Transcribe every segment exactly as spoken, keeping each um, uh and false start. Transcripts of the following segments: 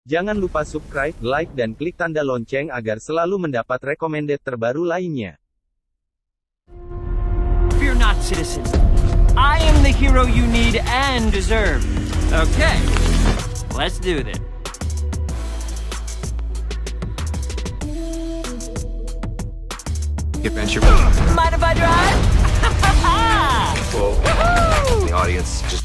Jangan lupa subscribe, like dan klik tanda lonceng agar selalu mendapat recommended terbaru lainnya. Fear not, citizen. I am the hero you need and deserve. Okay, let's do this. Adventure. Mind if I drive? Whoa. Woohoo! The audience just.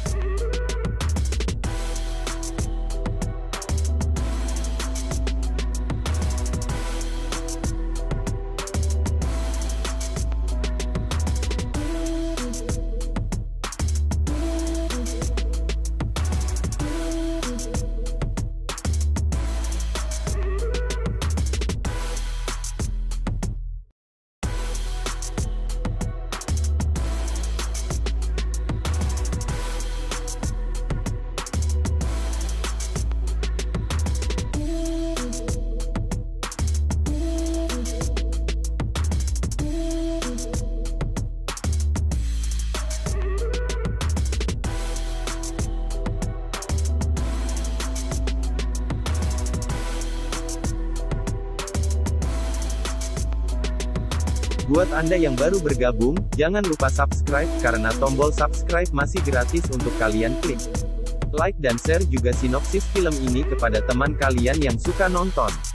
Buat Anda yang baru bergabung, jangan lupa subscribe, karena tombol subscribe masih gratis untuk kalian klik. Like dan share juga sinopsis film ini kepada teman kalian yang suka nonton.